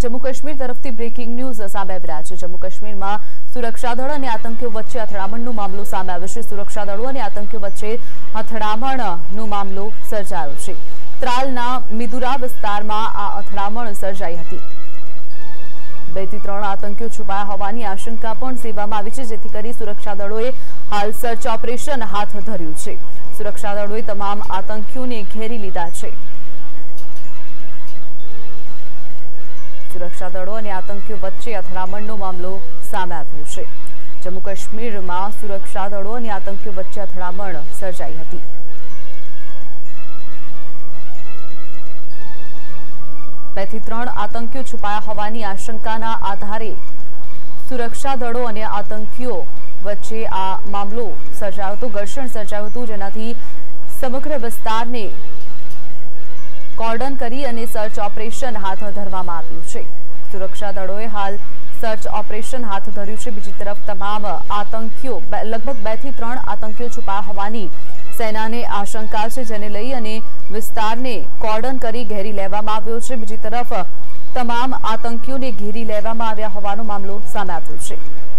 जम्मू काश्मीर तरफથી breaking news સામે આવી રહ્યા છે। જમ્મુ કાશ્મીરમાં સુરક્ષા દળ અને આતંકીઓ વચ્ચે અથડામણનો મામલો સામે આવ્યો છે। સુરક્ષા દળો અને આતંકીઓ વચ્ચે અથડામણનો મામલો સર્જાયો છે। ત્રાલના મિદુરા વિસ્તારમાં આ અથડામણ સર્જાઈ હતી। 2 થી 3 આતંકીઓ છુપાયા હોવાની આશંકા પણ સેવામાં આવી છે, જેથી કરી સુરક્ષા દળોએ હાલ સર્ચ ઓપરેશન હાથ ધર્યું છે। સુરક્ષા દળોએ તમામ આતંકીઓને ઘેરી લીધા છે। सुरक्षा दलों और आतंकियों वच्चे અથડામણનો मामलो सामे આવ્યો છે। जम्मू काश्मीर में सुरक्षा दलों और आतंकियों वच्चे અથડામણ सर्जाई હતી। બે થી 3 आतंकियों छुपाया होवानी आशंकाना आधारे सुरक्षा दलों और आतंकियों वच्चे आ मामलो सर्जायो तो घर्षण सर्जायो हतुं, जेनाथी समग्र विस्तारने कॉर्डन करी अने सर्च ऑपरेशन हाथ धरवामां आव्युं छे। सुरक्षा दलोए हाल सर्च ऑपरेशन हाथ धर्युं छे। बीजी तरफ तमाम आतंकीओ लगभग 2 થી 3 आतंकीओ छुपाया होवानी सेनाने आशंका छे, जेने लई अने विस्तारने कॉर्डन करी घेरी लेवामां आव्यो छे। बीजी तरफ तमाम आतंकीओने घेरी लेवामां आव्या होवानो मामलो सामे आव्यो छे।